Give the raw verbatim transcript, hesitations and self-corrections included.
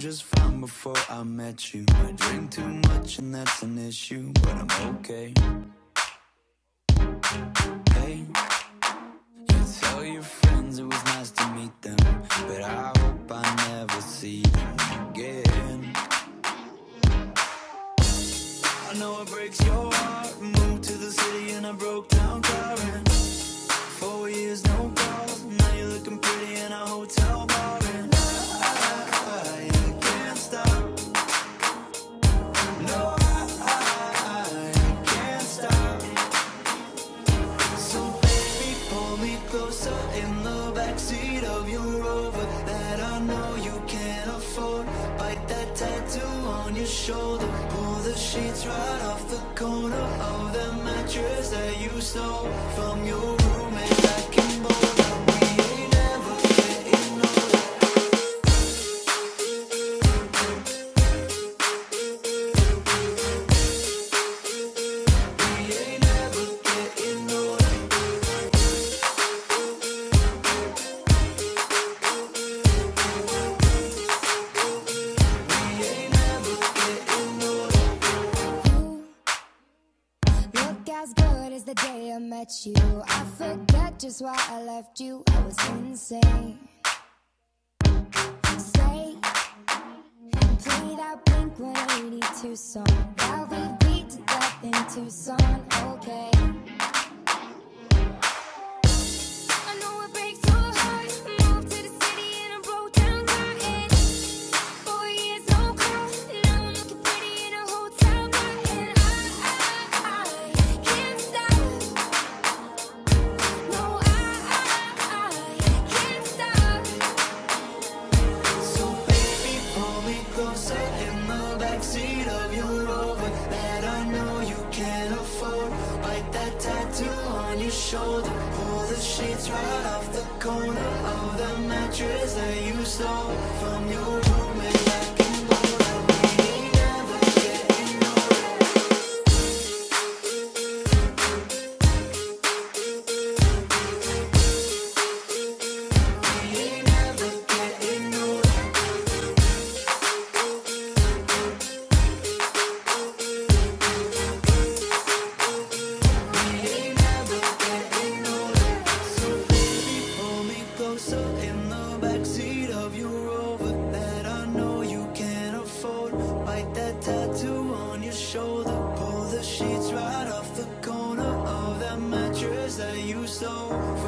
just fine before I met you. I drink too much and that's an issue, but I'm okay. Hey, you tell your friends it was nice to meet them, but I hope I never see them again. I know it breaks your heart. Moved to the city and I broke down crying. Four years, no calls. Now you're looking pretty in a hotel bar, and I, I can't stop. No, I, I, I can't stop. So baby, pull me closer in the backseat of your Rover that I know you can't afford. Bite that tattoo on your shoulder. Pull the sheets right off the corner of the mattress that you stole from your roommate back in Boulder. We ain't never getting older. We ain't never getting older. We ain't never getting older. Look as good as the day I met you. I forget just why I left you. I was insane. Stay and play that Blink one eighty-two song that we beat to death in Tucson. Okay. I know it breaks your heart. Moved to the city and I broke down crying. Four years, no call. Now I'm looking pretty in a hotel bar, and I, I, I can't stop. No, I, I, I can't stop. So baby, pull me closer in the backseat of your Rover that I know you can't afford. Bite that tattoo on your shoulder. Pull the sheets right off the corner of the mattress that you stole from your roommate back in Boulder. We ain't never getting older. We ain't never getting older. We ain't never getting older. So baby, pull me closer in the backseat of your Rover that I know you can't afford. Bite that tattoo on your shoulder. Pull the sheets right off the corner of that mattress that you stole